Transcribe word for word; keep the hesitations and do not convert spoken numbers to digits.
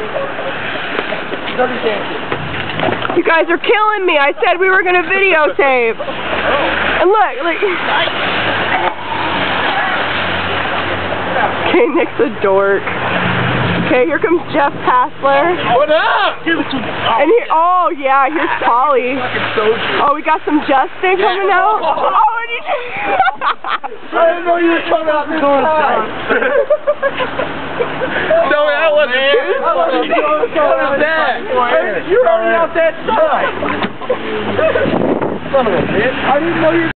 You guys are killing me. I said we were going to videotape. And look, look. Okay, Nick's a dork. Okay, here comes Jeff Passler. What up? And here, oh yeah, here's Polly. Oh, we got some Justin coming out. Oh, and you I didn't know you were coming out the door. No, that wasn't good. What was that? You're already out that side. Son of a bitch. I didn't know you